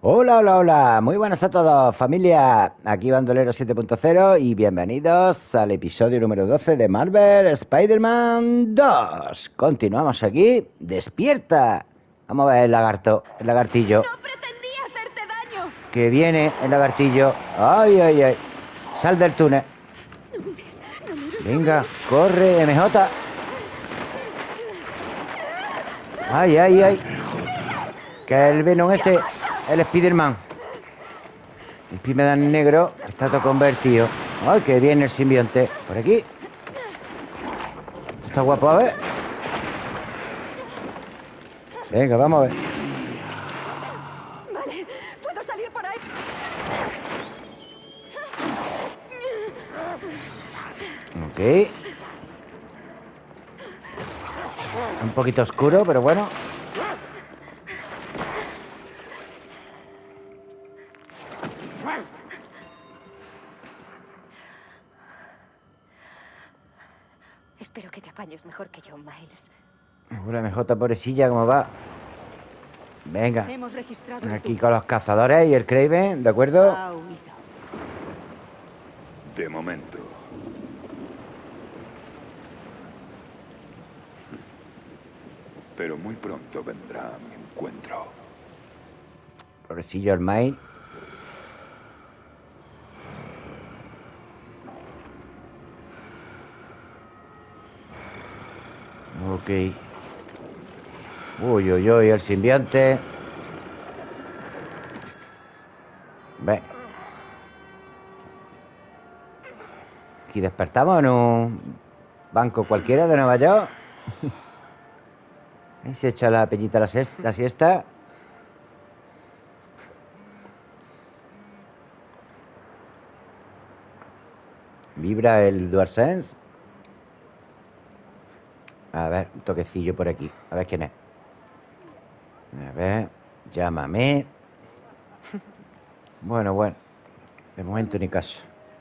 Hola, hola, hola. Muy buenas a todos, familia. Aquí Bandolero 7.0 y bienvenidos al episodio número 12 de Marvel Spider-Man 2. Continuamos aquí. ¡Despierta! Vamos a ver el lagarto, el lagartillo. ¡No pretendía hacerte daño! Que viene el lagartillo. ¡Ay, ay, ay! Sal del túnel. Venga, corre, MJ. ¡Ay, ay, ay! Que el Venom el Spider-Man. El Spider-Man negro está todo convertido. ¡Ay, que viene el simbionte! Por aquí. Esto está guapo, a ver. Venga, vamos a ver. Vale, puedo salir por ahí. Ok. Un poquito oscuro, pero bueno. Espero que te apañes mejor que yo, Miles. Una MJ pobrecilla, ¿cómo va? Venga. Hemos registrado Aquí con los cazadores y el Kraven, ¿de acuerdo? Ha huido. De momento. Pero muy pronto vendrá a mi encuentro. Pobrecillo el Miles. Ok. Uy, uy, uy, el simbionte. Ve. Aquí despertamos en un banco cualquiera de Nueva York. Ahí se echa la peñita la siesta. Vibra el DualSense. A ver, un toquecillo por aquí. A ver quién es. A ver, llámame. Bueno, bueno. De momento ni caso.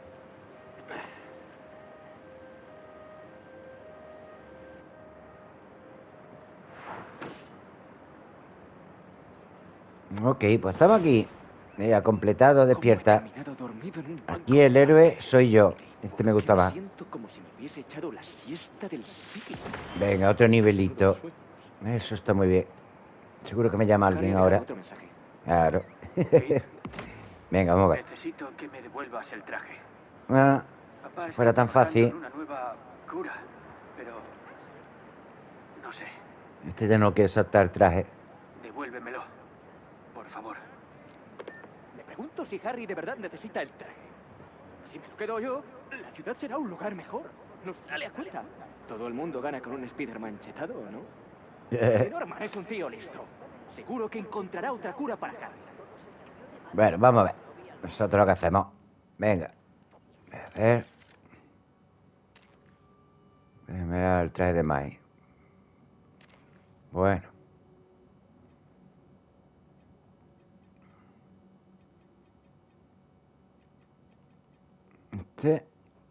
Ok, pues estamos aquí. Mira, completado, despierta. Aquí el héroe soy yo. Este me gusta más. Siento como si me hubiese echado la siesta del siglo. Venga, otro nivelito. Eso está muy bien. Seguro que me llama alguien ahora. Otro mensaje. Claro. Pete, Venga, vamos a ver. necesito que me devuelvas el traje. Ah, Papá si está fuera tan trabajando fácil. en una nueva cura, pero no sé. Este ya no quiere soltar el traje. Devuélvemelo, por favor. Me pregunto si Harry de verdad necesita el traje. Si me lo quedo yo, la ciudad será un lugar mejor. Nos sale a cuenta. Todo el mundo gana con un Spider-Man chetado, ¿no? Y Norman es un tío listo. Seguro que encontrará otra cura para Harry. Bueno, vamos a ver. Nosotros lo que hacemos. Venga. A ver. Déjame ver el traje de Mai. Bueno. Este.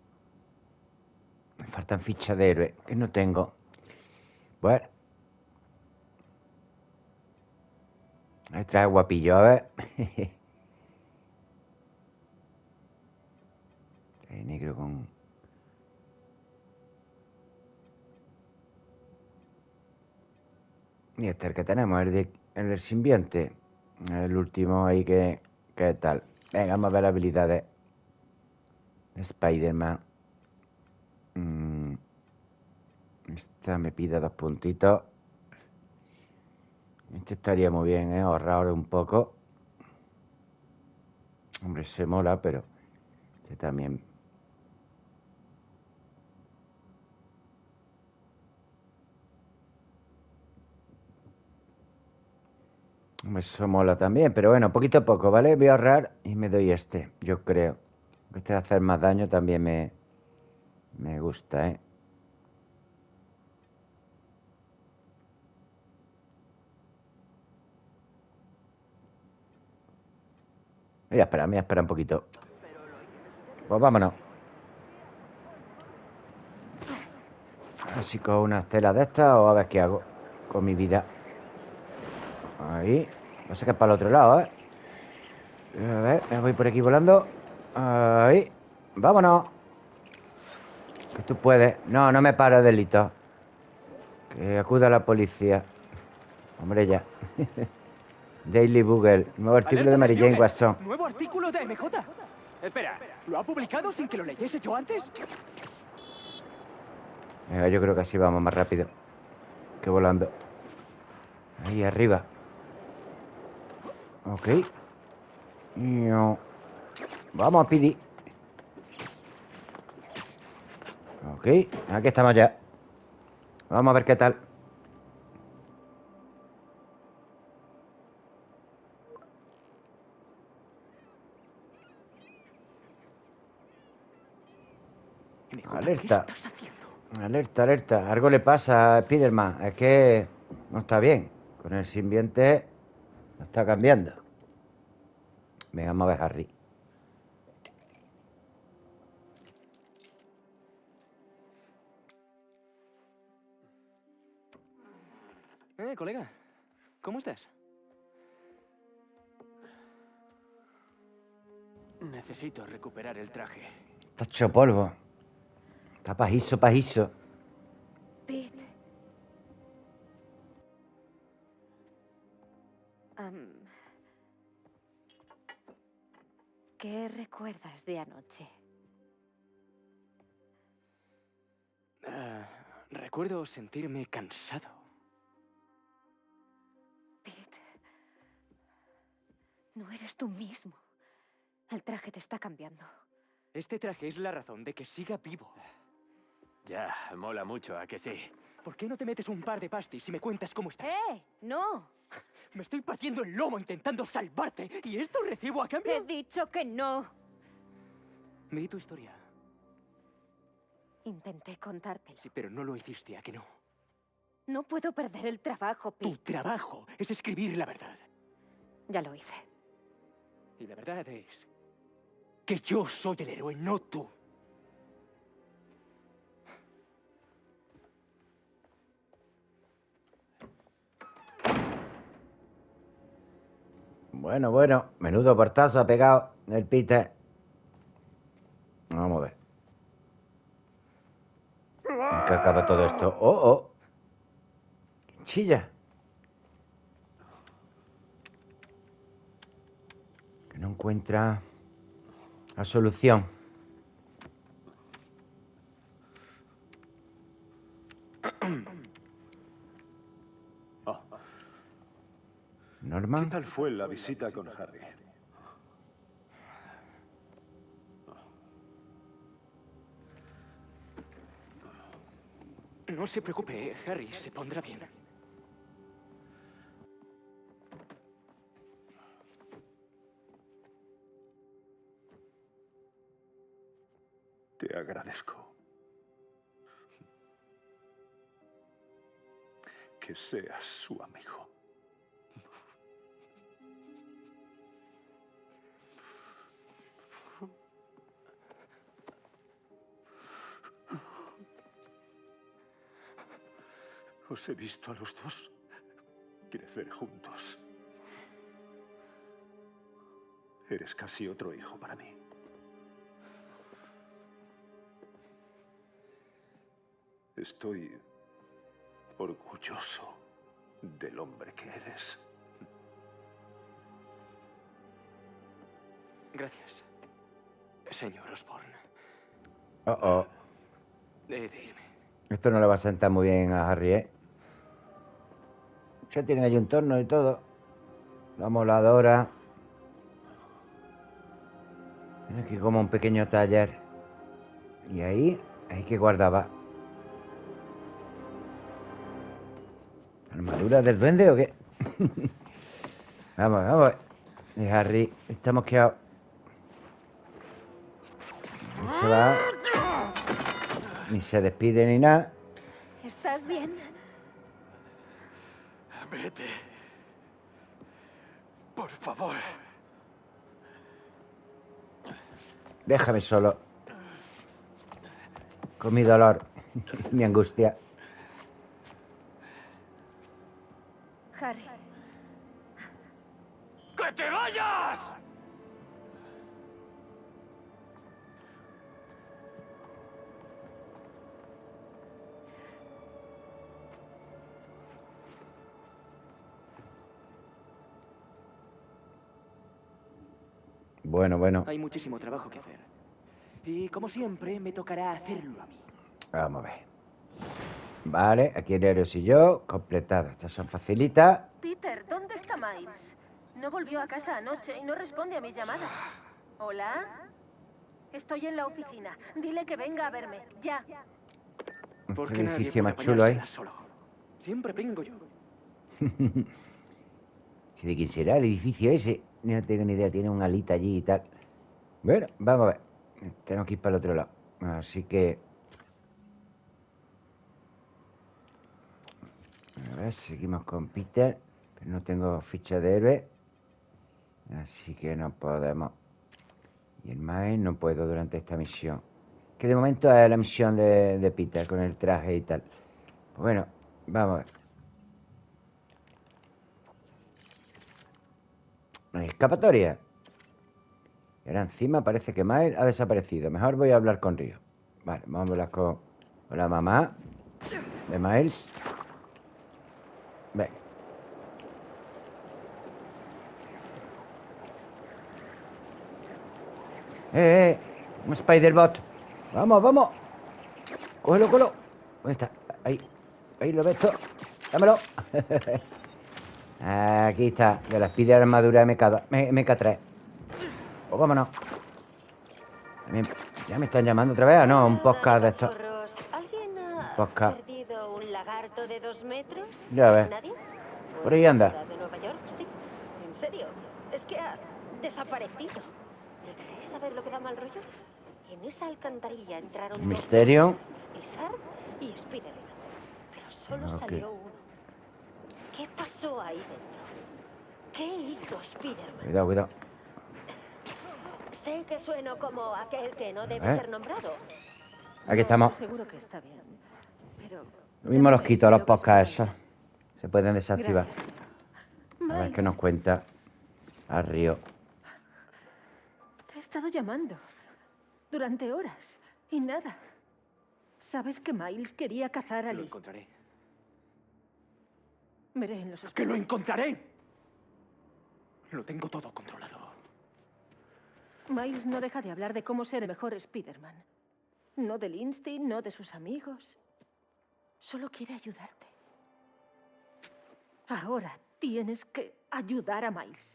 Me faltan fichas de héroe, que no tengo. Bueno. Ahí trae guapillo, a ver. Traje negro con... Y este es el que tenemos, el del simbionte. El último ahí que tal. Venga, vamos a ver las habilidades de Spider-Man. Esta me pide 2 puntitos. Este estaría muy bien, ¿eh? Ahorrar un poco. Hombre, se mola, pero este también. Hombre, eso mola también, pero bueno, poquito a poco, ¿vale? Voy a ahorrar y me doy este, yo creo. Este de hacer más daño también me gusta, ¿eh? Voy a esperar un poquito. Pues vámonos. Así con unas telas de estas o a ver qué hago con mi vida. Ahí. No sé qué es para el otro lado, ¿eh? A ver, me voy por aquí volando. Ahí. Vámonos. Que tú puedes. No, no me pares, delito. Que acuda la policía. Hombre, ya. Daily Bugle. Nuevo artículo de ¡Alerta Mary de Jane Bugle! Watson. ¡Nuevo artículo de MJ! Espera, ¿lo ha publicado sin que lo leyese yo antes? Venga, yo creo que así vamos más rápido que volando. Ahí arriba. Ok. Ño. Vamos, Pidi. Ok, aquí estamos ya. Vamos a ver qué tal. MJ, Alerta. ¿qué estás haciendo? Alerta, alerta. Algo le pasa a Spiderman. Es que no está bien. Con el simbionte no está cambiando. Venga, vamos a ver a Harry. Colega, ¿cómo estás? Necesito recuperar el traje. Está hecho polvo. Está pajizo, pajizo. Pete. ¿Qué recuerdas de anoche? Recuerdo sentirme cansado. Pete. No eres tú mismo. El traje te está cambiando. Este traje es la razón de que siga vivo. Ya, mola mucho, ¿a que sí? ¿Por qué no te metes un par de pastis y me cuentas cómo estás? ¡No! Me estoy partiendo el lomo intentando salvarte. ¿Y esto recibo a Te he cambio? dicho que no. Vi tu historia. Intenté contártelo. Sí, pero no lo hiciste, ¿a que no? No puedo perder el trabajo, Tu Pete. trabajo es escribir la verdad. Ya lo hice. Y la verdad es que yo soy el héroe, no tú. Bueno, bueno. Menudo portazo ha pegado el Peter. Vamos a ver. ¿En qué acaba todo esto? ¡Oh, oh! Chilla. Que no encuentra la solución. ¿Qué ¿Norman? tal fue la visita con Harry? No se preocupe, Harry se pondrá bien. Te agradezco. Que seas su amigo. Os he visto a los dos crecer juntos. Eres casi otro hijo para mí. Estoy orgulloso del hombre que eres. Gracias, señor Osborn. Oh, oh. He de irme. Esto no le va a sentar muy bien a Harry, ¿eh? Ya tienen allí un torno y todo. La moladora. Tiene aquí como un pequeño taller. Y ahí que guardaba. ¿Armadura del duende o qué? Vamos, vamos. Y Harry está mosqueado. Ahí se va. Ni se despide ni nada. ¿Estás bien? Vete. Por favor. Déjame solo. Con mi dolor. Mi angustia. Harry. ¡Que te vayas! Bueno, bueno. Hay muchísimo trabajo que hacer. Y como siempre, me tocará hacerlo a mí. Vamos a ver. Vale, aquí Neros y yo, completado. Estas son facilitas. Peter, ¿dónde está Miles? No volvió a casa anoche y no responde a mis llamadas. ¿Hola? Estoy en la oficina. Dile que venga a verme. Ya. ¿Por Un qué nadie edificio puede más chulo ahí. apañársela solo? Siempre vengo yo. Si de quién será el edificio ese. No tengo ni idea, tiene un alita allí y tal. Bueno, vamos a ver. Tenemos que ir para el otro lado. Así que... A ver, seguimos con Peter. Pero no tengo ficha de héroe. Así que no podemos. Y el Miles no puedo durante esta misión. Que de momento es la misión de Peter con el traje y tal. Pues bueno, vamos a ver. No hay escapatoria. Y ahora encima parece que Miles ha desaparecido. Mejor voy a hablar con Río. Vale, vamos a hablar con la mamá de Miles. Venga. Un Spider-Bot. Vamos, vamos. Cógelo, cógelo. ¿Dónde está? Ahí lo ves todo. Dámelo. Aquí está, de la Spider armadura MK3. Pues vámonos. ¿Ya me están llamando otra vez? ¿O no? Un podcast de esto. ¿Alguien ha Podcast. perdido un lagarto de 2 metros? Ya ves. ¿Nadie? Por ahí anda. ¿De Nueva York? Sí. ¿En serio? Es que ha desaparecido. ¿Y queréis saber lo que da mal rollo? En esa alcantarilla entraron dos Misterio. personas, Isar y Spiderman. Pero solo Ok. salió uno. ¿Qué pasó ahí dentro? ¿Qué hizo Spiderman? Cuidado, cuidado. Sé que sueno como aquel que no debe ver. ser nombrado. Aquí estamos. Seguro que está bien. Pero Lo mismo los llámame quito, si los lo ves podcasts por esos. Se pueden desactivar. Gracias, tío. A ver qué Miles, nos cuenta a Río. te he estado llamando durante horas y nada. ¿Sabes que Miles quería cazar a Lo Lee? encontraré. Veré en los ¡Que lo hospitales. encontraré! Lo tengo todo controlado. Miles no deja de hablar de cómo ser el mejor Spider-Man. No del Instinct, no de sus amigos. Solo quiere ayudarte. Ahora tienes que ayudar a Miles.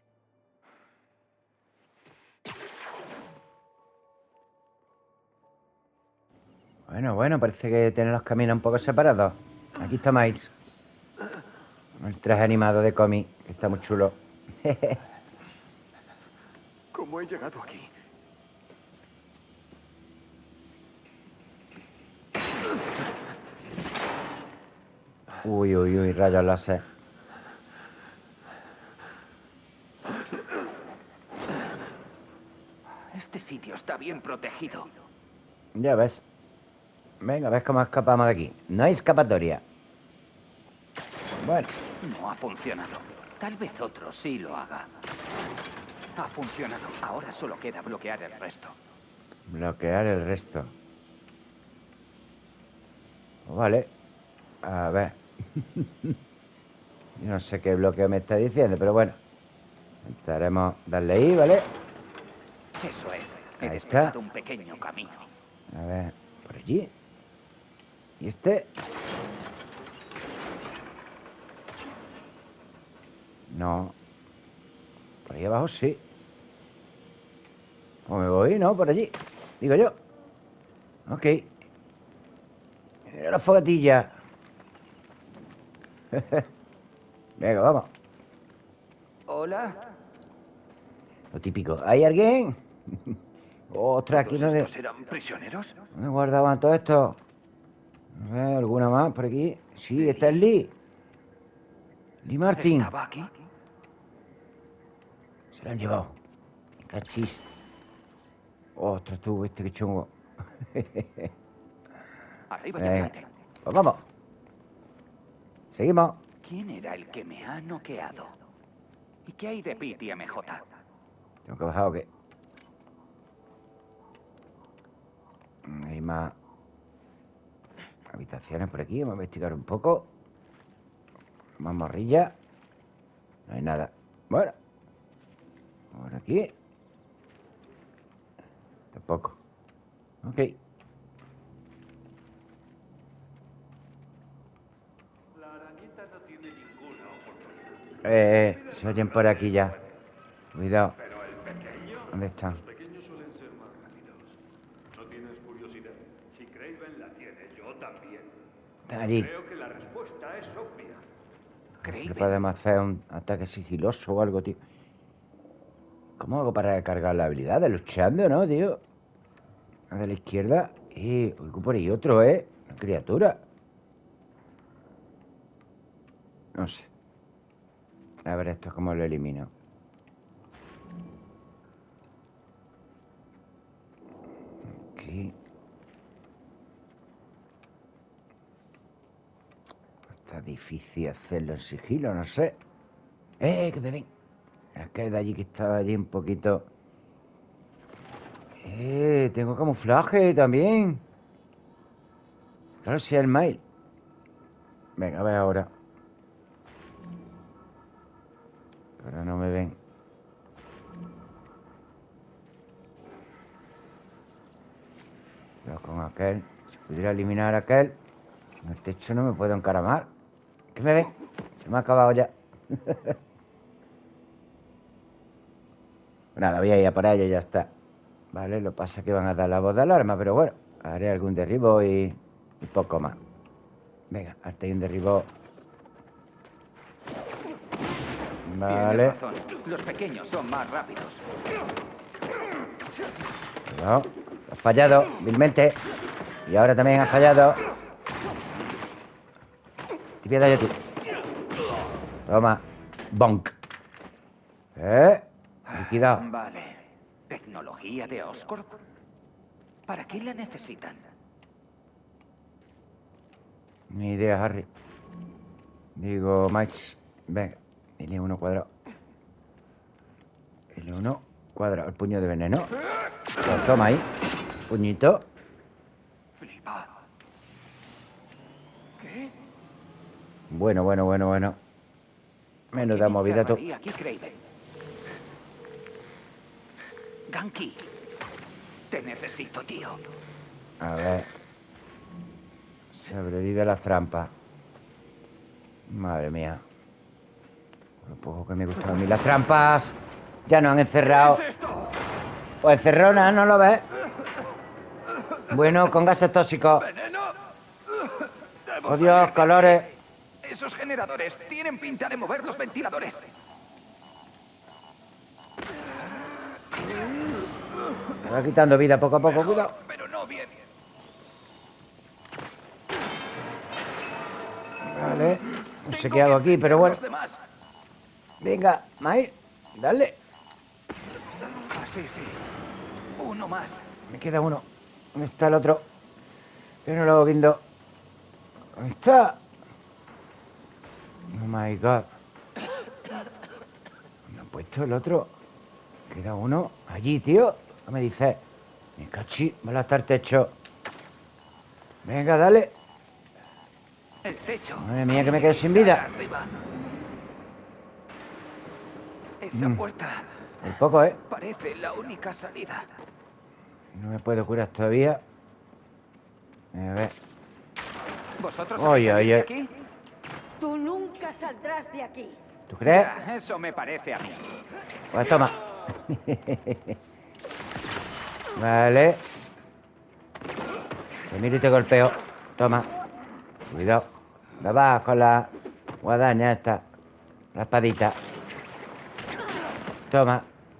Bueno, parece que tienen los caminos un poco separados. Aquí está Miles. El traje animado de cómic, que está muy chulo. ¿Cómo he llegado aquí? Uy, rayos láser. Este sitio está bien protegido. Ya ves. Venga, ves cómo escapamos de aquí. No hay escapatoria. Bueno, No ha funcionado. Tal vez otro sí lo haga. Ha funcionado. Ahora solo queda bloquear el resto. bloquear el resto. Vale. A ver. Yo no sé qué bloqueo me está diciendo, pero bueno. Intentaremos darle ahí, ¿vale? Eso es. He Ahí está. despejado un pequeño camino. A ver, por allí. ¿Y este? No. Por ahí abajo sí. ¿Cómo me voy? No, por allí. Digo yo. Ok. Mira la fogatilla. Venga, vamos. Hola. Lo típico. ¿Hay alguien? Ostras, aquí ¿Todos donde... estos eran prisioneros? ¿Dónde guardaban todo esto? A ver, ¿alguna más por aquí? Sí, está el Lee. Lee Martin. ¿Estaba aquí? Se lo han llevado. Cachis. Ostras, tú, que chungo. Arriba y Venga. adelante. Pues vamos. Seguimos. ¿Quién era el que me ha noqueado? ¿Y qué hay de Pete y MJ? ¿Tengo que bajar o qué? Hay más habitaciones por aquí. Vamos a investigar un poco. Más morrilla. No hay nada. Bueno. Por aquí. Tampoco. Ok. Se oyen por aquí ya. Cuidado. ¿Dónde están? Los pequeños suelen ser más rápidos. ¿No tienes curiosidad? Si Kraven la tiene, yo también. Están allí. Creo que la respuesta es obvia. A ver si le podemos hacer un ataque sigiloso o algo, tío. ¿Cómo hago para cargar la habilidad? De luchando, ¿no, tío? A de la izquierda. Oigo por ahí otro, ¿eh? Una criatura. No sé. A ver esto cómo lo elimino. Aquí. Está difícil hacerlo en sigilo, no sé. Que me ven. Aquel de allí que estaba allí un poquito. Tengo camuflaje también. Claro, sí, el mail. Venga, a ver ahora. Pero no me ven. Pero con aquel. Si pudiera eliminar a aquel. En el techo no me puedo encaramar. ¿Qué me ven? Se me ha acabado ya. Nada, voy a ir a por ello y ya está. Vale, lo que pasa es que van a dar la voz de alarma, pero bueno, haré algún derribo y poco más. Venga, hasta ahí un derribo. Vale. Tienes razón. Los pequeños son más rápidos. No, has fallado, vilmente. Y ahora también has fallado. Te pierdo yo, tú. Toma. Bonk. Liquidado. Vale. ¿Tecnología de Oscorp? ¿Para qué la necesitan? Ni idea, Harry. Digo, Max. Venga. L1 cuadrado. L1 cuadrado. El puño de veneno. Lo toma ahí. Puñito. Flipa. ¿Qué? Bueno. Menuda movida tú. Aquí, Kraven. Ganki. Te necesito, tío. A ver. Sobrevive a las trampas. Madre mía. Lo poco que me gustan a mí las trampas. Ya nos han encerrado. ¿Qué es esto? Pues encerrona, ¿no lo ves? Bueno, con gases tóxicos. ¡Veneno! Debo Oh, Dios, salir de colores. aquí. Esos generadores tienen pinta de mover los ventiladores. Me va quitando vida poco a poco, cuidado. Pero no bien. Vale. No sé qué hago aquí, pero bueno. Los demás. Venga, Mail, dale. Sí. Uno más. Me queda uno. ¿Dónde está el otro? Yo no lo hago viendo. ¿Dónde está? Oh my god. ¿Dónde han puesto el otro? Queda uno. Allí, tío. ¿Qué me dices? Me cachí. Va a estar techo. Venga, dale. El techo. Madre mía, que me quedo sin vida. Arriba. Esa puerta Un poco, ¿eh? parece la única salida. No me puedo curar todavía. A ver. ¿Vosotros Oye, habéis salido oye. de aquí? Tú nunca saldrás de aquí. ¿Tú crees? Ya, eso me parece a mí. Pues toma. Vale. Te miro y te golpeo. Toma. Cuidado. No vas con la guadaña esta. La espadita. Toma.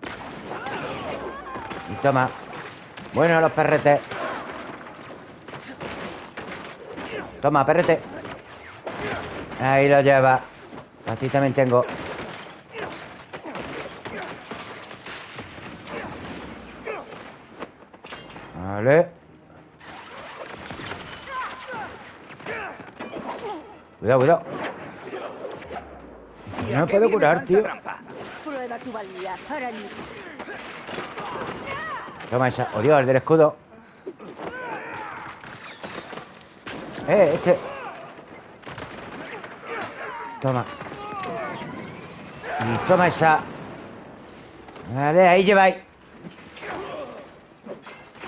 Y toma. Bueno, los perretes. Toma, perrete. Ahí lo lleva. A ti también tengo. Vale. Cuidado. No me puedo curar, tío. Prueba tu valía para mí. Toma esa. Oh, Dios, el del escudo. Este. Toma. Y toma esa. Vale, ahí lleváis.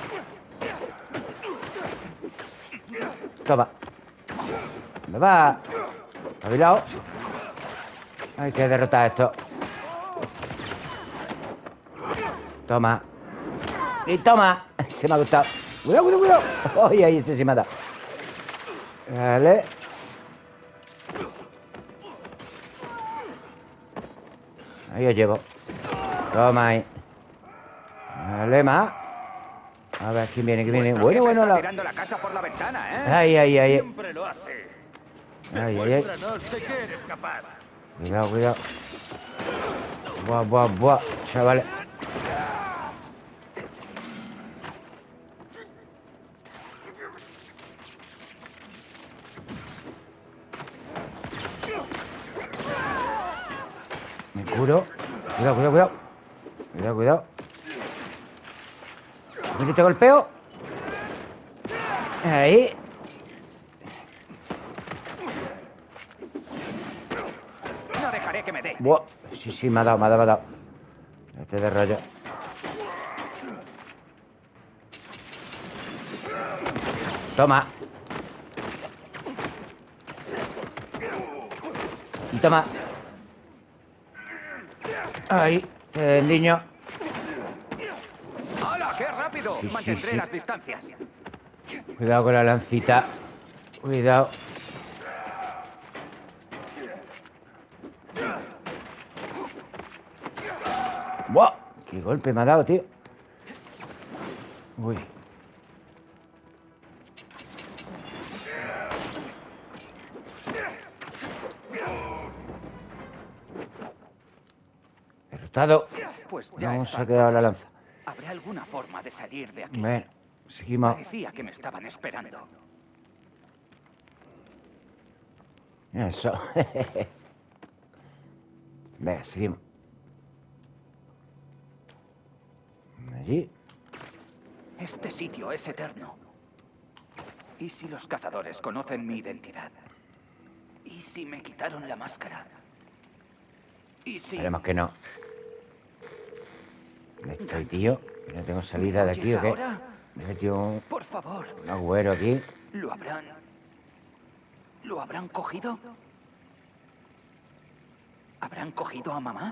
Toma. ¿Dónde va? Espabilado. Hay que derrotar esto. Toma. Y toma. Se me ha gustado. Cuidado, cuidado, cuidado. Ay, ahí ese sí me ha dado. Vale. Ahí os llevo. Toma ahí. Vale, más. A ver, ¿quién viene? ¿Quién viene? Bueno, bueno. Está tirando la casa por la ventana, ¿eh? Ay, ay, ay. Siempre lo hace. Ay, ay, ay. Muéstranos de qué eres capaz. Cuidado, cuidado. Buah, buah, buah. Chavales. Me curo. Cuidado, cuidado, cuidado. Cuidado, cuidado. Mira, te golpeo. Ahí. No dejaré que me dé. Buah. Sí, sí, me ha dado, me ha dado, me ha dado. Este de rollo. Toma. Y toma. Ahí, niño. ¡Hala, qué rápido! Sí, sí, Mantendré sí. las distancias. Cuidado con la lancita. Cuidado. ¡Buah! ¡Qué golpe me ha dado, tío! Uy. Derrotado. Pues ya No está. se ha quedado la lanza. ¿Habrá alguna forma de salir de aquí? Bueno, seguimos. Parecía que me estaban esperando. Eso. Venga, seguimos. Allí. Este sitio es eterno. ¿Y si los cazadores conocen mi identidad? ¿Y si me quitaron la máscara? ¿Y si...? Esperemos que no. ¿Dónde estoy, tío? ¿Que no tengo salida de aquí o qué? ahora? Me he metido un Por favor, agujero aquí. ¿lo habrán... ¿Lo habrán cogido? ¿Habrán cogido a mamá?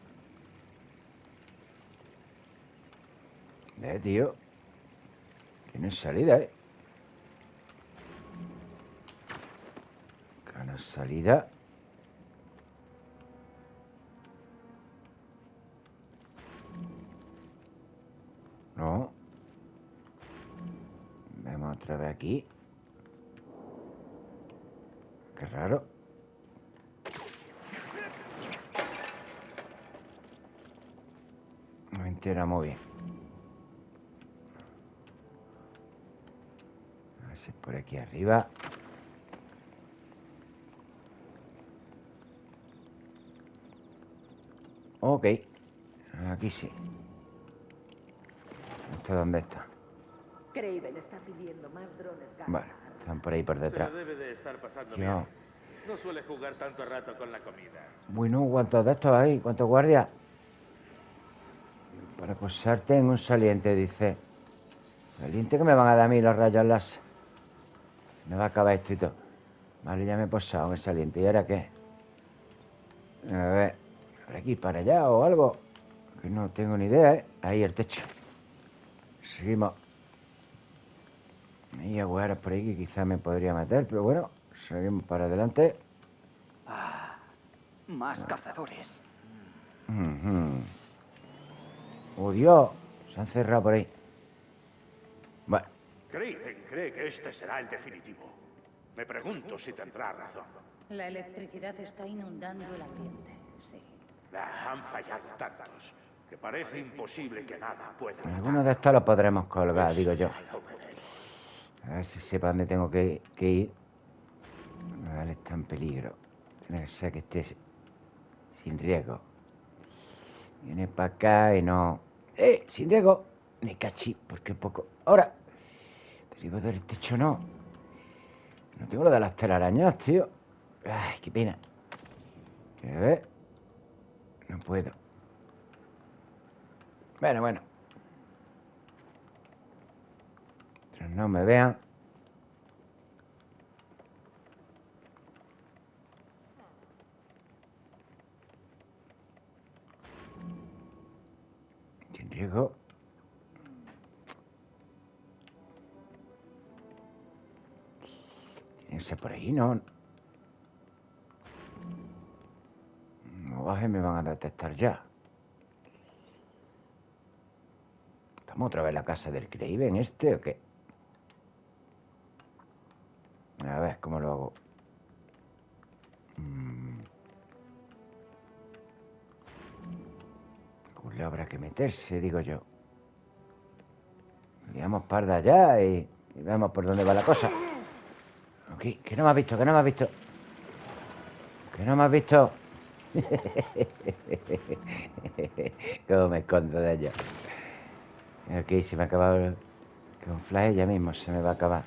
Tío. Que no hay salida, Que no hay salida. No. Vemos otra vez aquí. Qué raro. No me entera muy bien. A ver si es por aquí arriba. Ok. Aquí sí. ¿Esto dónde está? Craven está pidiendo más drones. Vale, están por ahí por Se detrás. lo debe de estar pasando Yo. bien. No suele jugar tanto rato con la comida. Bueno, ¿cuántos de estos hay? ¿Cuántos guardias? Para posarte en un saliente, dice. Saliente que me van a dar a mí los rayos láser. Me va a acabar esto y todo. Vale, ya me he posado en el saliente. ¿Y ahora qué? A ver. ¿Por aquí para allá o algo? Que no tengo ni idea, ¿eh? Ahí el techo. Seguimos. Hay agujeros por ahí que quizás me podría meter, pero bueno, seguimos para adelante. Ah, más cazadores. ¡Oh, Dios! Se han cerrado por ahí. Bueno, Craven cree que este será el definitivo. Me pregunto si tendrá razón. La electricidad está inundando el ambiente, sí. Han fallado tantos que parece imposible que nada pueda. algunos de estos los podremos colgar, digo yo. A ver si sepa dónde tengo que ir. Vale, está en peligro. Tiene que ser que esté sin riesgo. Viene para acá y no... Sin riesgo. Me cachí, porque poco... Ahora. Derribo del techo no. No tengo lo de las telarañas, tío. Ay, qué pena. A ver. No puedo. Bueno. Mientras no me vean. Llego. Tiene que ser por ahí, ¿no? No baje, me van a detectar ya. ¿Estamos otra vez en la casa del Kraven este o qué? A ver cómo lo hago. ¿Cómo le habrá que meterse, digo yo? Liamos parda ya y vemos por dónde va la cosa. Aquí, que no me has visto, que no me has visto. Que no me has visto. Cómo me escondo de ellos. Aquí se me ha acabado el camuflaje, ya mismo se me va a acabar.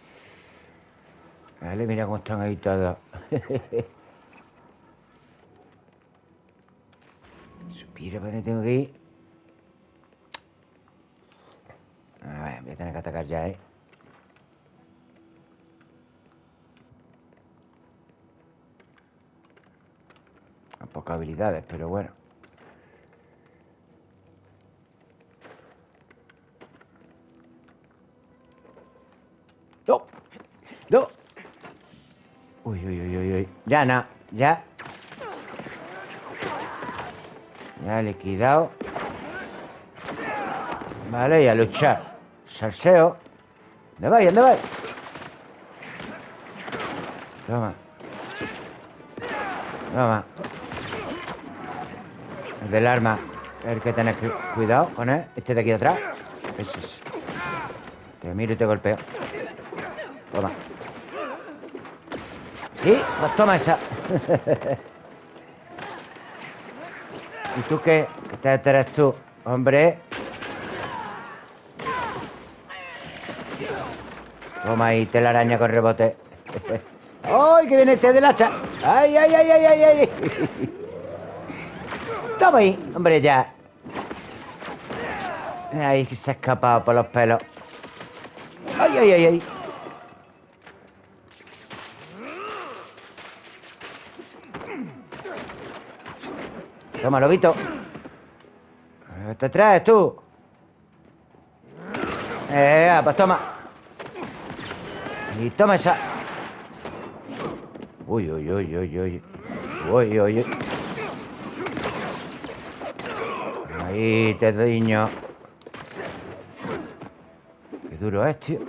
Vale, mira cómo están ahí todos. Suspiro, ¿para dónde tengo que ir? A ver, voy a tener que atacar ya, ¿eh? Con pocas habilidades, pero bueno. ¡No! ¡No! Uy, uy, uy, uy, uy. Ya, no, ya. Ya he liquidado. Vale, y a luchar. Salseo. ¿Dónde vais? ¿Dónde vais? Toma. Toma. El del arma. El que tenés que... Cuidado con él. Este de aquí atrás. Ese es. Te miro y te golpeo. Toma. Sí, pues toma esa. ¿Y tú qué? ¿Qué te eres tú? Hombre. Toma ahí, telaraña con rebote. ¡Ay, que viene este del hacha! ¡Ay, ay, ay, ay, ay, ay! Toma ahí, hombre, ya. Ay, que se ha escapado por los pelos. ¡Ay, ay, ay, ay! Toma, lobito. ¿Te traes tú? Pues toma. Y toma esa. Uy, uy, uy, uy, uy. Uy, uy, uy. Ahí te diño. Qué duro es, tío.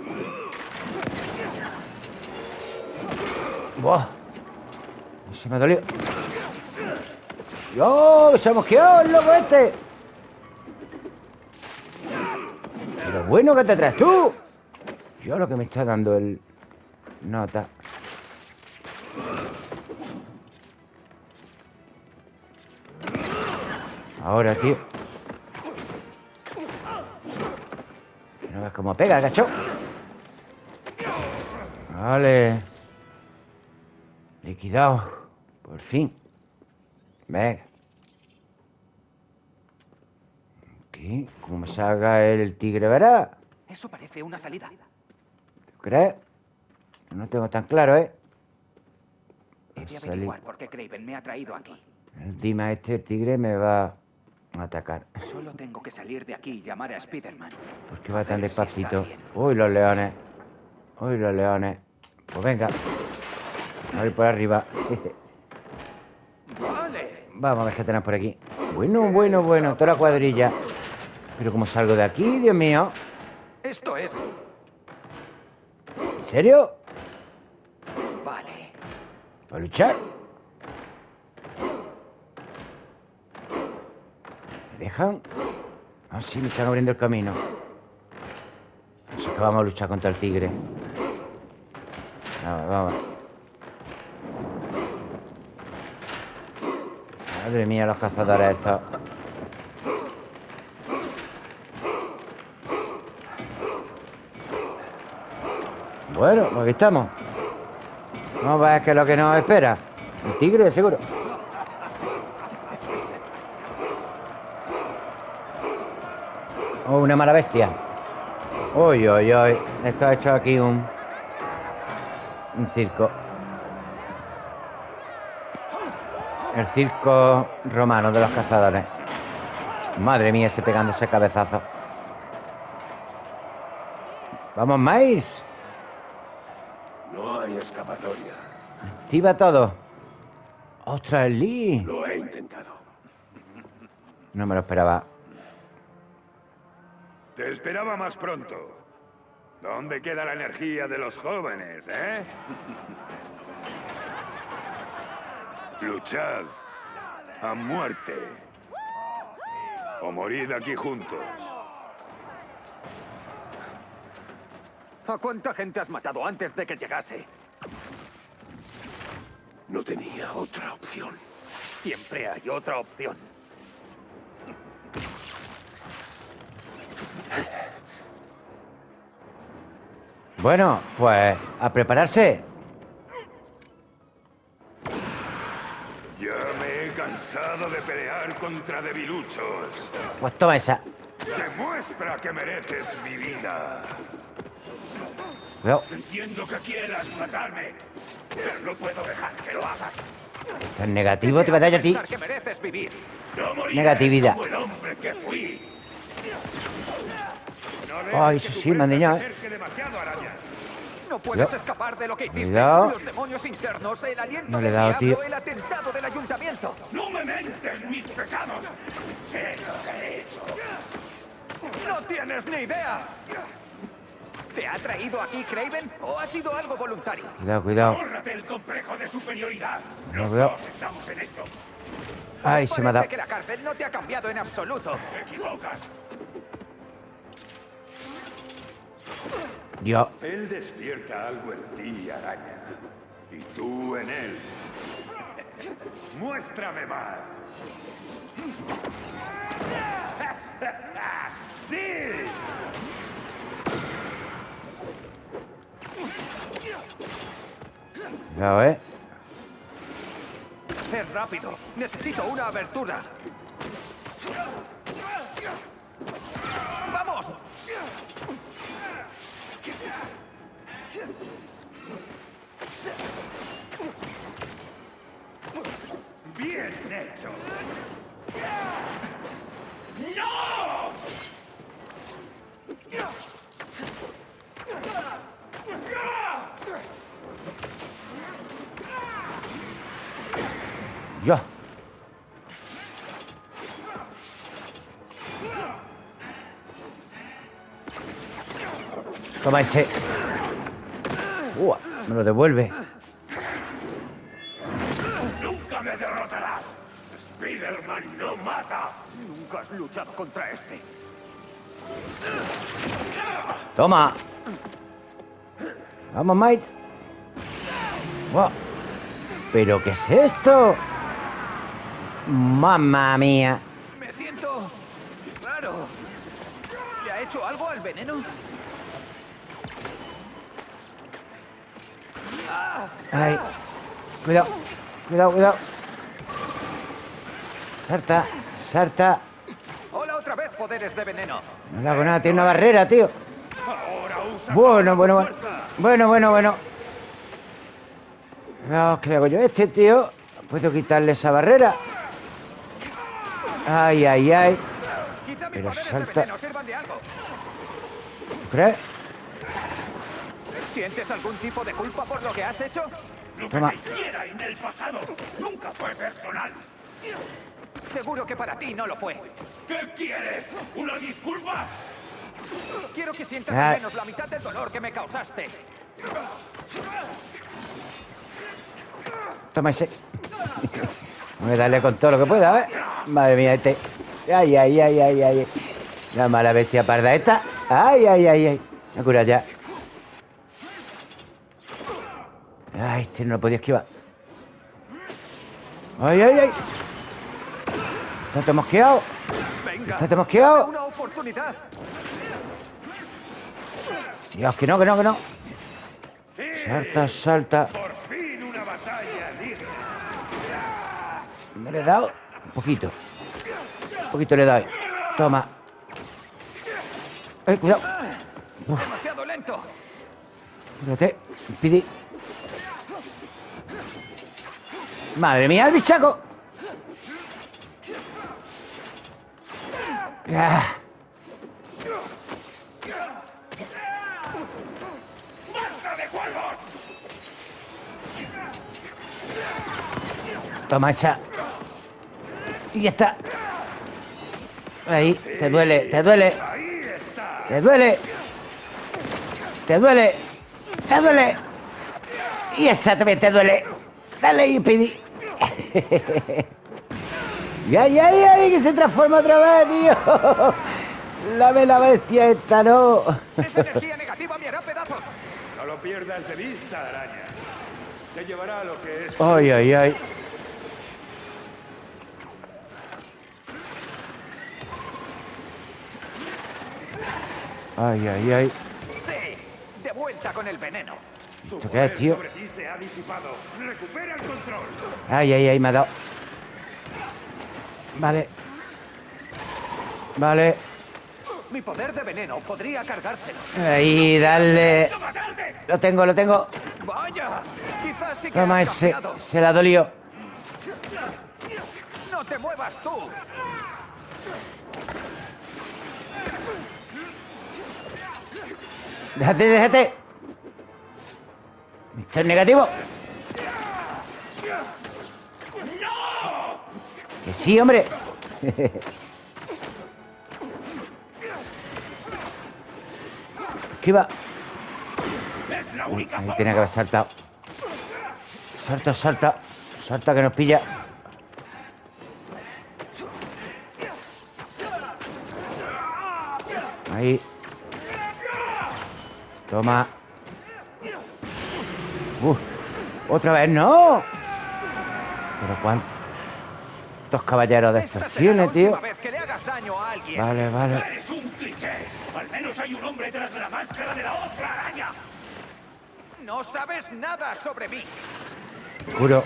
Buah. Se me dolió. ¡Oh! ¡Se ha mosqueado el loco este! Pero bueno que te traes tú. Yo lo que me está dando el... Nota. Ahora, tío. Que no ves cómo pega, cacho. Vale. Liquidado. Por fin. Venga. Aquí, como me salga el tigre, ¿verdad? Eso parece una salida. ¿Tú crees? No tengo tan claro, ¿eh? He de averiguar por qué Kraven me ha traído aquí. Encima el tigre me va a atacar. Solo tengo que salir de aquí y llamar a Spider-Man. ¿Por qué va tan despacito? Uy, los leones. Uy, los leones. Pues venga. A ver por arriba. Vale. Vamos a ver qué tenemos por aquí. Bueno, bueno, bueno. Toda la cuadrilla. Pero ¿cómo salgo de aquí, Dios mío? Esto es... ¿En serio? Vale. ¿Para luchar? ¿Me dejan? Ah, sí, me están abriendo el camino. Así que vamos a luchar contra el tigre. Vamos, vamos. Madre mía, los cazadores estos. Bueno, pues aquí estamos. Vamos a ver qué es lo que nos espera. El tigre, seguro. Oh, una mala bestia. Uy, uy, uy. Esto ha hecho aquí un circo. El circo romano de los cazadores. Madre mía, ese pegando ese cabezazo. Vamos, Miles. No hay escapatoria. Activa todo. ¡Ostras, Lee! Lo he intentado. No me lo esperaba. Te esperaba más pronto. ¿Dónde queda la energía de los jóvenes, eh? Luchad a muerte. O morid aquí juntos. ¿A cuánta gente has matado antes de que llegase? No tenía otra opción. Siempre hay otra opción. Bueno, pues a prepararse. Ya me he cansado de pelear contra debiluchos. Pues toma esa. Demuestra que mereces mi vida. Cuidado. Entiendo que quieras matarme, pero no puedo dejar que lo hagas. Tan negativo te batalla a ti. Pensar que mereces vivir. No moriré Negatividad. como el hombre que fui. No dejes Ay, que eso tu sí, me han presa dañado, se acerque demasiado, araña. No puedes Cuidado. escapar de lo que hiciste. Cuidado. Los demonios internos, el aliento No le he del dado, diablo, tío. el atentado del ayuntamiento. No me mentes mis pecados. Sé lo que he hecho. ¡No tienes ni idea! ¿Te ha traído aquí Kraven o ha sido algo voluntario? Cuidado, cuidado. Bórrate el complejo de superioridad. No Los veo. dos estamos en esto. Ay, se me ha dado. Parece que la cárcel no te ha cambiado en absoluto. Te equivocas. Dios. Él despierta algo en ti, araña. Y tú en él. Muéstrame más. ¡Sí! Cuidado, ¿eh? Es rápido. Necesito una abertura. ¡Vamos! ¡Bien hecho! ¡No! Dios. Toma ese. Me lo devuelve. ¡Nunca me derrotarás! ¡Spiderman no mata! Nunca has luchado contra este. Toma. Vamos, Miles. Wow. ¿Pero qué es esto? Mamma mía. Me siento raro. ¿Le ha hecho algo al veneno? Ay. Cuidado. Cuidado, cuidado. Salta. Salta. Hola otra vez, poderes de veneno. No le hago nada. Tiene una barrera, tío. Ahora usa Bueno, bueno, bueno. fuerza. Bueno, bueno, bueno. No, ¿qué le hago yo a este, tío? ¿Puedo quitarle esa barrera? Ay, ay, ay. Quizá mis Pero poderes salta. de veneno sirvan de algo. ¿Tú crees? ¿Sientes algún tipo de culpa por lo que has hecho? Lo Toma. que te hiciera en el pasado nunca fue personal. Seguro que para ti no lo fue. ¿Qué quieres? ¿Una disculpa? Quiero que sientas Ah. al menos la mitad del dolor que me causaste. Toma ese. Voy a darle con todo lo que pueda, ¿eh? Madre mía, este. Ay, ay, ay, ay, ay. La mala bestia parda esta. Ay, ay, ay, ay. Me cura ya. Ay, este no lo podía esquivar. Ay, ay, ay. Está mosqueado. Venga, Está mosqueado. dame una oportunidad. Dios, que no, que no, que no. Sí. Salta, salta. Por fin una batalla digna. Me le he dado un poquito. Un poquito le he dado. Toma. Cuidado. Uf, Demasiado lento. espérate. Pidi. Madre mía, el bichaco. Ah. Toma esa. Y ya está. Ahí, te duele, te duele. Te duele. Te duele. Te duele. Y esa también te duele. Dale ahí, Speedy. ¡Ay, ay, ay! ¡Que se transforma otra vez, tío! ¡Lame la bestia esta, no! ¡Esa energía negativa me hará pedazos! No lo pierdas de vista, araña. Te llevará a lo que es. ¡Ay, ay, ay! ¡Ay, ay, ay! ¡Sí! ¡De vuelta con el veneno! Su ¿Esto qué es, poder tío? sobre ti se ha disipado. Recupera el control. ¡Ay, ay, ay! Me ha dado. Vale. Vale. Mi poder de veneno podría cargárselo. Ahí, dale. Lo tengo, lo tengo. ¡Vaya! Quizás sí que Toma has ese. cambiado. Se la dolió. ¡No te muevas tú! Déjate, déjate. Esto es negativo. Que sí, hombre. Esquiva. Uy, ahí tenía que haber saltado. Salta, salta. Salta que nos pilla. Ahí. Toma. Otra vez, no. Pero cuántos caballeros de estos tiene, tío. Vez que le hagas daño a alguien. Vale, vale. ¡Es un cliché! ¡Al menos hay un hombre tras la máscara de la otra araña! No sabes nada sobre mí. Juro.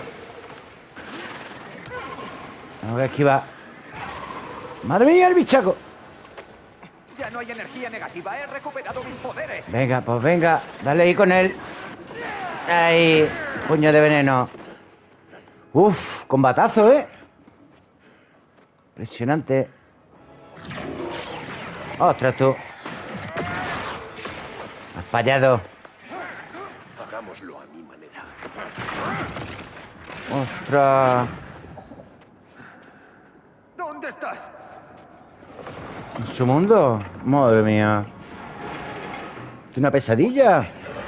Tengo que esquivar. ¡Madre mía, el bichaco! Ya no hay energía negativa. He recuperado mis poderes. Venga, pues venga. Dale ahí con él. Ahí. Puño de veneno. Uf, combatazo, ¿eh? Impresionante. Ostras, tú. Has fallado. Hagámoslo a mi manera. Ostras. ¿Dónde estás? ¿En su mundo? Madre mía. ¿Es una pesadilla?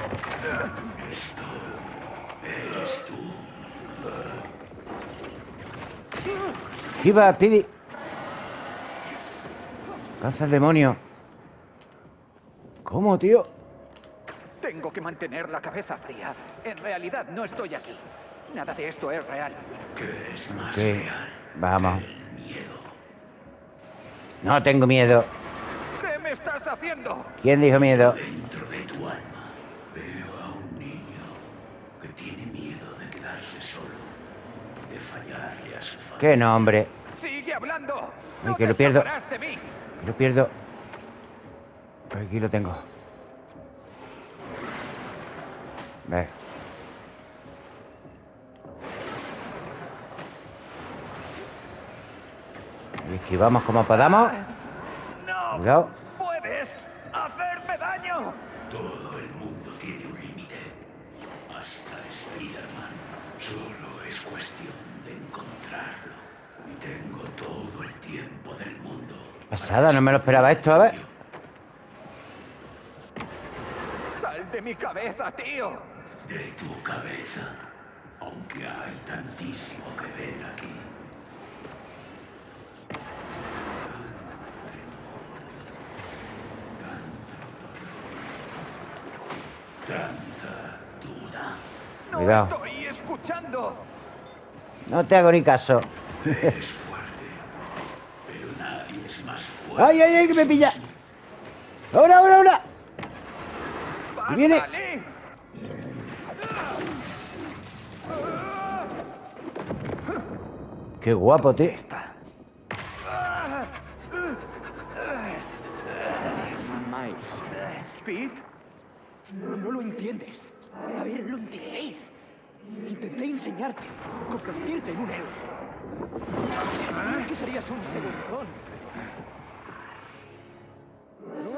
Esquiva, Speedy. Caza al demonio. ¿Cómo, tío? Tengo que mantener la cabeza fría. En realidad no estoy aquí. Nada de esto es real. Ok, vamos. No tengo miedo. ¿Qué me estás haciendo? ¿Quién dijo miedo? Dentro de tu alma veo a un niño que tiene miedo de quedarse solo, de fallarle a su familia. ¿Qué nombre? ¡Sigue hablando! Ay, ¡No que te lo pierdo. escaparás de mí! Lo pierdo. Aquí lo tengo. Ve. Y esquivamos como podamos. ¡No Cuidado. puedes hacerme daño! Todo el mundo tiene un límite. Hasta Spider-Man. Solo es cuestión de encontrarlo. Y tengo todo el tiempo del mundo. Pasada, no me lo esperaba esto, a ver. ¡Sal de mi cabeza, tío! De tu cabeza. Aunque hay tantísimo que ver aquí. Tanta duda. ¡No Cuidado. estoy escuchando! No te hago ni caso. Eres fuerte, pero nadie es más fuerte. ¡Ay, ay, ay, que me pilla! ¡Ahora, ahora, ahora! ¡Y viene! ¡Bástale! ¡Qué guapo, tío! Está. Miles, ¿Pete? no lo entiendes. A ver, lo intenté. Intenté enseñarte, convertirte en un héroe. Sabía que serías un segundón.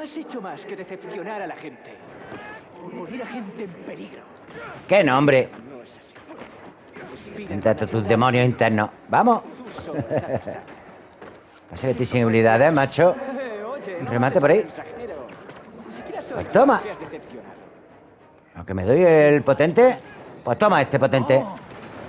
has hecho más que decepcionar a la gente. Poner a gente en peligro. ¡Qué nombre! No es así. Entra tus demonios internos. ¡Vamos! Tú solo sabes dar. Pasa que estoy sin habilidades, macho. Oye, Un no remate te por ahí. mensajero. Ni siquiera soy Pues yo toma. el que has decepcionado. Aunque me doy el potente. Pues toma este potente. No.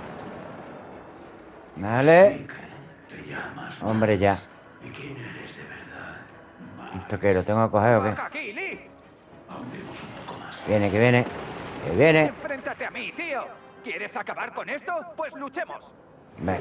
Vale. Te llamas. Hombre, ya. ¿Y quién eres de verdad? ¿Esto qué? ¿Lo tengo que coger o qué? ¡Baja aquí, Lee! Ahondemos un poco más. Viene, que viene. Que viene. ¡Enfréntate a mí, tío! ¿Quieres acabar con esto? Pues luchemos. Ven.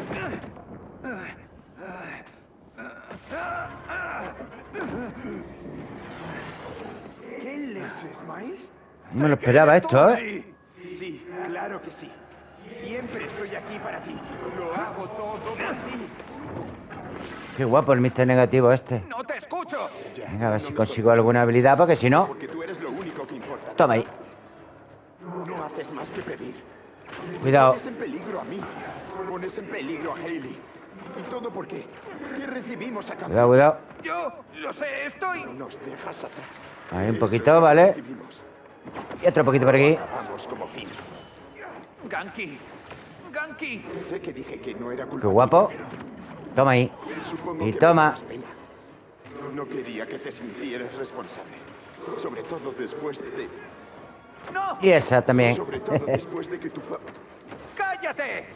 ¿Qué leches, Miles? No me lo esperaba esto, ¿eh? Sí, claro que sí. Siempre estoy aquí para ti. Lo hago todo por ti. Qué guapo el Mr. Negativo este. ¡No te escucho! Ya, Venga, a ver si no me consigo alguna habilidad, porque si no... Porque tú eres lo único que importa. Toma ahí. No haces más que pedir. Cuidado. Pones en peligro a mí. Pones en peligro a Hailey. ¿Y todo por qué? ¿Qué recibimos a cambio? Cuidado, cuidado. Yo lo sé, estoy... Nos dejas atrás. Ahí un Eso poquito, es lo que ¿vale? recibimos. Y otro poquito por aquí. Vamos como fin. Ganki. Ganki. Sé que dije que no era culpa Qué guapo. tuya, Toma ahí. pero supongo Y que toma. me das pena. No quería que te sintieras responsable. Sobre todo después de... ¡No! Y esa también. Sobre todo después de que tu papá... ¡Cállate!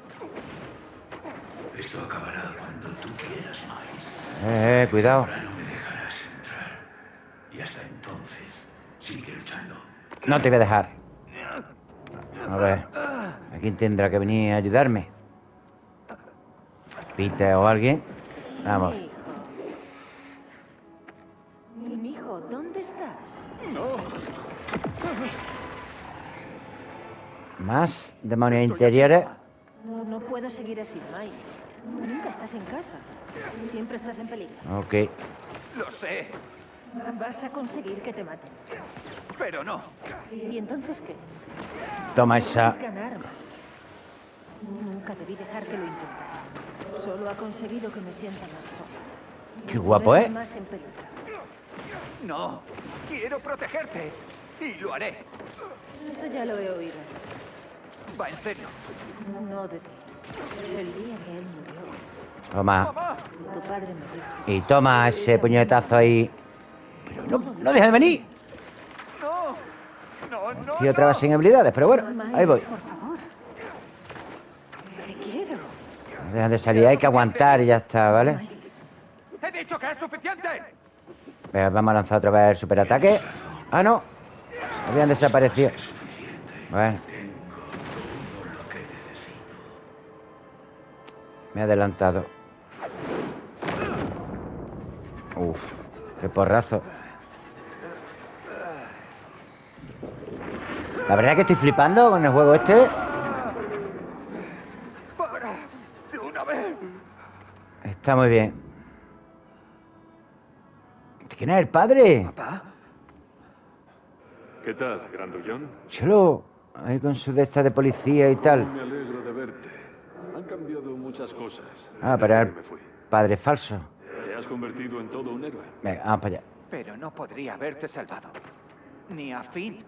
Esto acabará cuando tú quieras, Miles. Cuidado. Ahora no me dejarás entrar. Y hasta entonces, sigue luchando. No te voy a dejar. A ver. ¿A quién tendrá que venir a ayudarme? Peter o alguien. Vamos. Mi hijo, ¿dónde estás? Más demonios interiores. No puedo seguir así, Miles. Nunca estás en casa. Siempre estás en peligro. Ok. Lo sé, Vas a conseguir que te maten. pero no. ¿Y entonces qué? Toma esa. Puedes ganar, Miles. Nunca debí dejar que lo intentaras. Solo ha conseguido que me sienta más sola. Qué guapo, ¿eh? Más en peligro. No. Quiero protegerte. Y lo haré. Eso ya lo he oído. Va, en serio. No de ti. El día que él murió, Toma. ¡Mamá! tu padre me dijo. Y toma ese puñetazo ahí. Pero no deja de venir. ¡No! ¡No, no! Estoy otra vez sin habilidades, pero bueno, ahí voy. Por favor. Te quiero. No dejan de salir, hay que aguantar y ya está, ¿vale? Miles. ¡He dicho que es suficiente! Venga, vamos a lanzar otra vez el superataque. Ah, no. Habían desaparecido. Bueno. Me he adelantado. Uf, qué porrazo. La verdad es que estoy flipando con el juego este. ¡Para! ¡De una vez! Está muy bien. ¿Quién es el padre? ¿Papá? ¿Qué tal, grandullón? Cholo, ahí con su de esta de policía y tal. Me alegro de verte. Han cambiado muchas cosas. Ah, pero desde el que me fui. padre falso. Te has convertido en todo un héroe. Venga, vamos para allá. Pero no podría haberte salvado. Ni a Finn.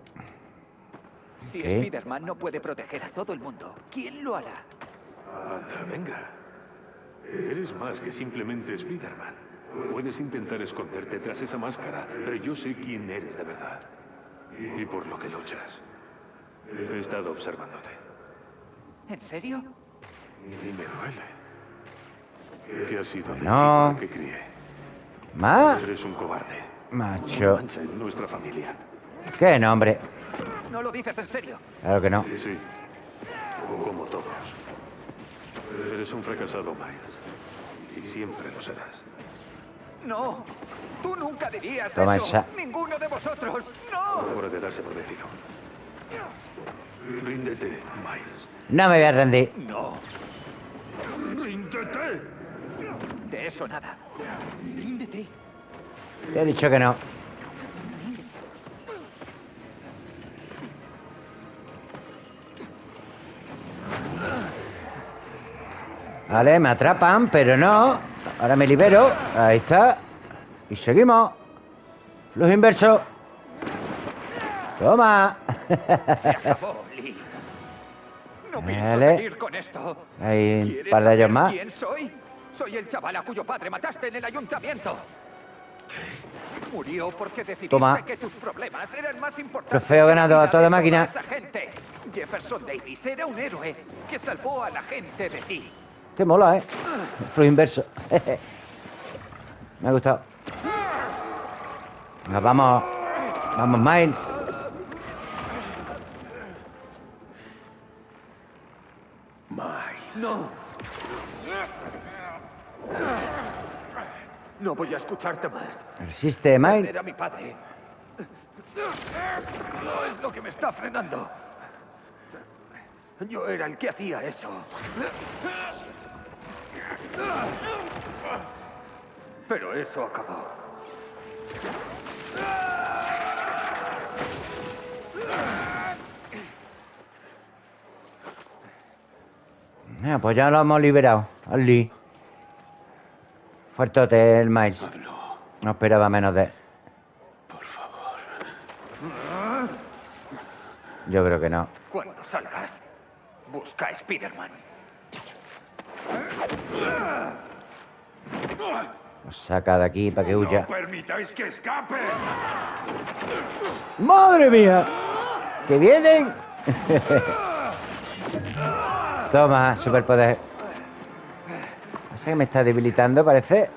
Si ¿Qué? Spider-Man no puede proteger a todo el mundo, ¿quién lo hará? Anda, venga. Eres más que simplemente Spider-Man. Puedes intentar esconderte tras esa máscara, pero yo sé quién eres de verdad. Y por lo que luchas. He estado observándote. ¿En serio? Y me duele. ¿Qué ha sido del No. chico que crié? ¿Más? Eres un cobarde. Una Macho. mancha en nuestra familia. ¿Qué nombre? ¿No lo dices en serio? Claro que no. Sí, como todos. Eres un fracasado, Miles. Y siempre lo serás. No. Tú nunca dirías Toma eso. esa. Ninguno de vosotros. No. Hora de darse por vencido. Ríndete, Miles. No me voy a rendir. No. ¡Ríndete! De eso nada. Ríndete. Te he dicho que no. Vale, me atrapan, pero no. Ahora me libero. Ahí está. Y seguimos. Flujo inverso. Toma. Se acabó, Lee. No pienso Vale. seguir con esto. Hay un ¿Quieres par de ellos saber más. quién soy? Soy el chaval a cuyo padre mataste en el ayuntamiento. Murió porque decidiste Toma. que tus problemas eran más importantes. Trofeo que la ganado a vida toda de máquina. esa gente. Jefferson Davis era un héroe que salvó a la gente de ti. Te mola, ¿eh? Flujo inverso. Me ha gustado. Venga, vamos. Vamos, Miles. No. No voy a escucharte más. Resiste, Miles. Era mi padre. No es lo que me está frenando. Yo era el que hacía eso. Pero eso acabó. Pues ya lo hemos liberado. Al Lee. Fuertote el Miles. No esperaba menos de él. Por favor. Yo creo que no. Cuando salgas, busca a Spider-Man. Lo saca de aquí para que huya. ¡No permitáis que escape! ¡Madre mía! ¡Que vienen! Toma, superpoder. Ese que me está debilitando, parece.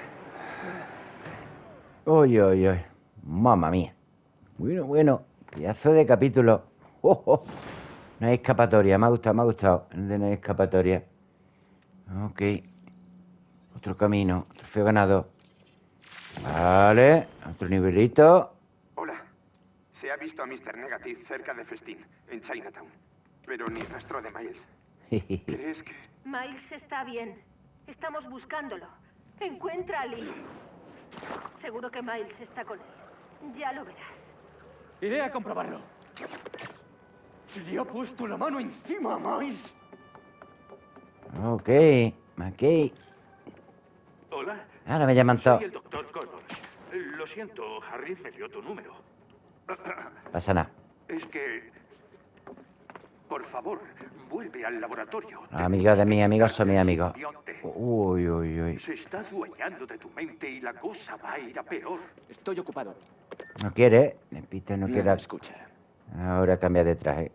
Uy, uy, uy. Mamma mía. Bueno, bueno. Pedazo de capítulo. Oh, oh. No hay escapatoria. Me ha gustado, me ha gustado. El de no hay escapatoria. Ok. Otro camino. Trofeo ganado. Vale. Otro nivelito. Hola. Se ha visto a Mr. Negative cerca de Festín, en Chinatown. Pero ni rastro de Miles. ¿Crees que...? Miles está bien. Estamos buscándolo. Encuentra a Lee. Seguro que Miles está con él. Ya lo verás. Iré a comprobarlo. Se le ha puesto la mano encima, Miles. Ok. Ok. Hola. Ahora me llaman todos. Soy el doctor Connors. Lo siento, Harry me dio tu número. Pasa nada. Es que... Por favor, vuelve al laboratorio. Amigos de mis amigos son mis amigos. Uy, uy, uy. Se está adueñando de tu mente y la cosa va a ir a peor. Estoy ocupado. No quiere. Peter no No quiere. escucha. Ahora cambia de traje.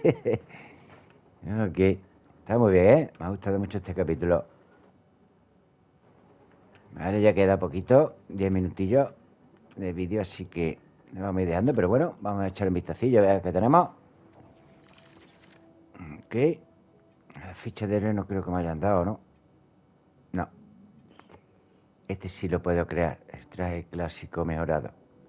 Ok. Está muy bien, ¿eh? Me ha gustado mucho este capítulo. Vale, ya queda poquito. 10 minutillos de vídeo, así que nos vamos a ir dejando. Pero bueno, vamos a echar un vistacillo a ver qué tenemos. Ok. La ficha de héroe no creo que me hayan dado, ¿no? No. Este sí lo puedo crear. El traje clásico mejorado.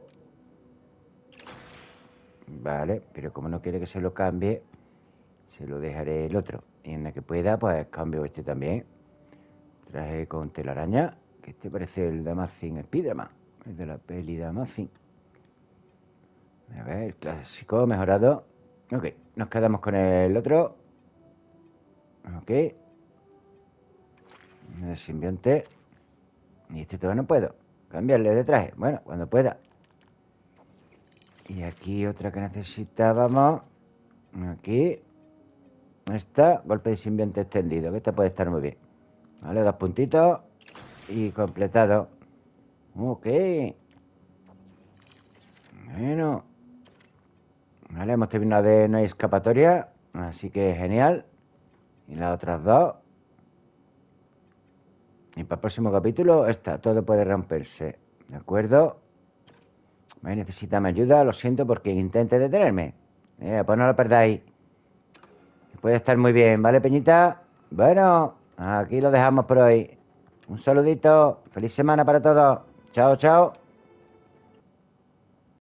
Vale, pero como no quiere que se lo cambie, se lo dejaré el otro. Y en la que pueda, pues cambio este también. Traje con telaraña, que este parece el de Amazing Spider-Man, el de la peli de Amazing. A ver, el clásico mejorado. Ok, nos quedamos con el otro. Ok. El simbionte. Y este todavía no puedo cambiarle de traje. Bueno, cuando pueda. Y aquí otra que necesitábamos. Aquí. Esta, golpe de simbionte extendido, que esta puede estar muy bien. Vale, 2 puntitos. Y completado. Ok. Bueno. Vale, hemos terminado de no hay escapatoria. Así que genial. Y las otras dos. Y para el próximo capítulo, esta, todo puede romperse. ¿De acuerdo? Necesita mi ayuda, lo siento porque intente detenerme. Pues no lo perdáis. Puede estar muy bien, ¿vale, Peñita? Bueno, aquí lo dejamos por hoy. Un saludito. Feliz semana para todos. Chao, chao.